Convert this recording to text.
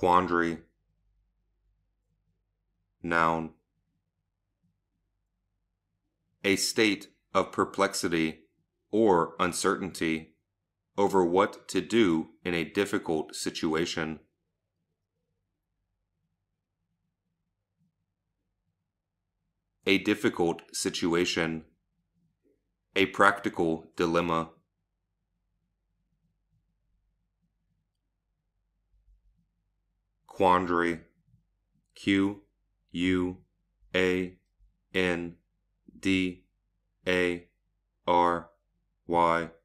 Quandary. Noun. A state of perplexity or uncertainty over what to do in a difficult situation. A difficult situation. A practical dilemma. Quandary. Quandary.